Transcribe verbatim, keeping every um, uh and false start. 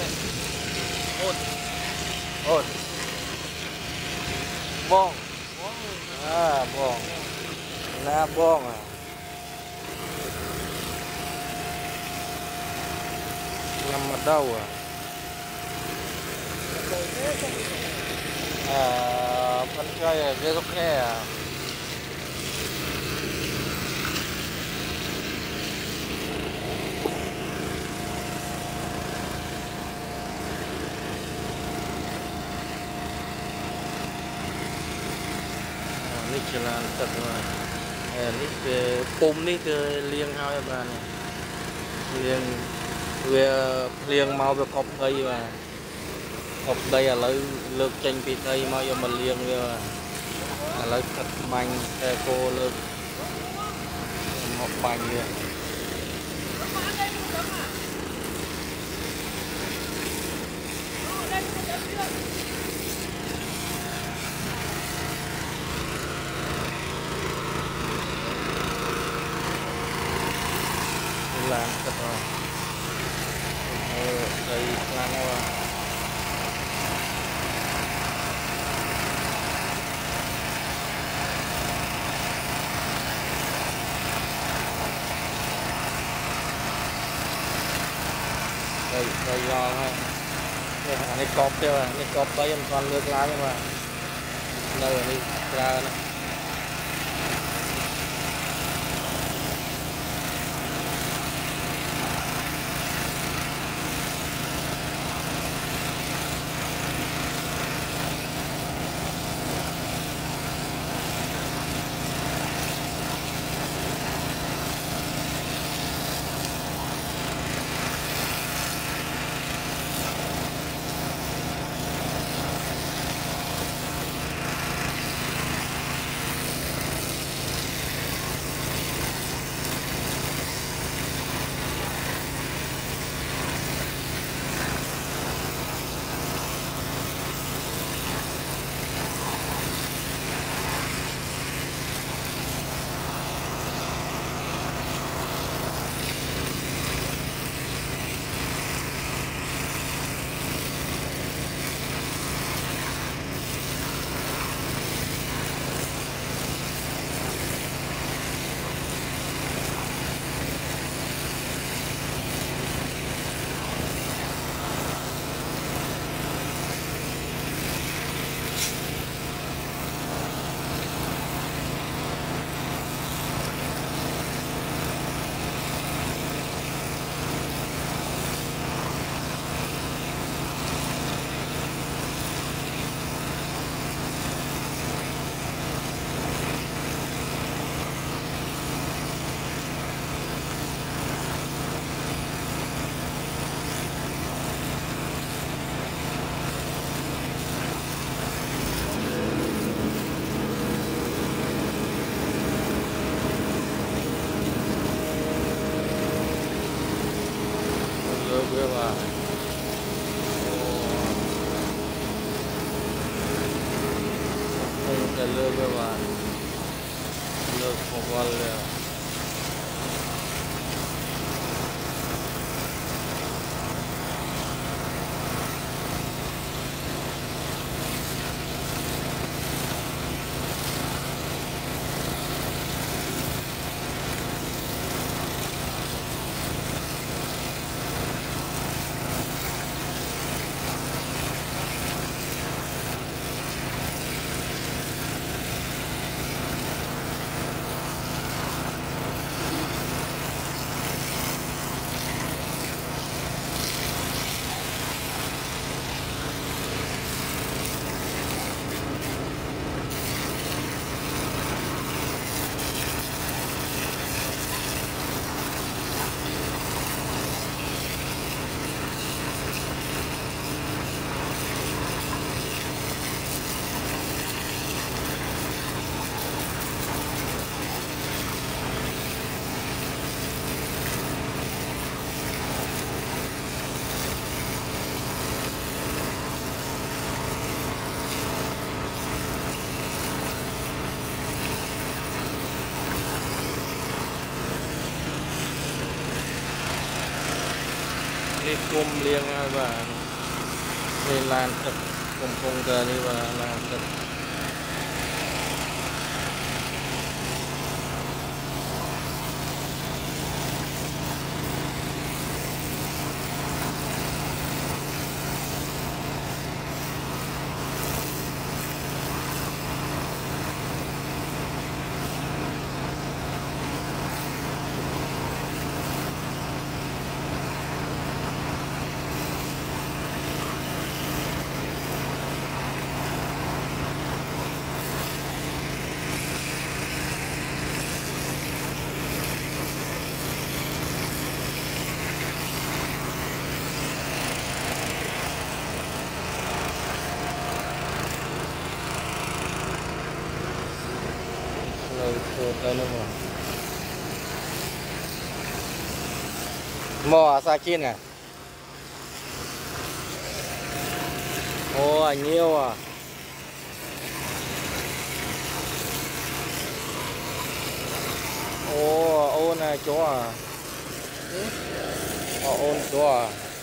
ôn ôn bong à bong na bong à nằm ở đâu à à phân cây ở dưới gốc khe àនេះចលានទឹកហើយនេះគឺពុំនេះគឺលៀងហើយបាទលៀងវាភ្លៀងមកវាកប់ដីបាទកប់ដីឥឡូវលើកចេញពីដីមកយកមកលៀងវាឥឡូវកាត់បាញ់តែគោលើកមកបាញ់វាឡានទឹកហើយអឺដីខ្លាំងហើយបាទđây đây do thôi đây là cái cọp theo à cái cọp đấy em còn nước lái nhưng mà đâu rồi đi ra này đưa vào không thể lừa đưa vào lừa một con lừa cái cung liêng và nên lan thật cùng cùng cờ đi và làm thật tới nữa mà mò sa chín à ô nhiều à ô ô này chỗ à ô ôn chỗ à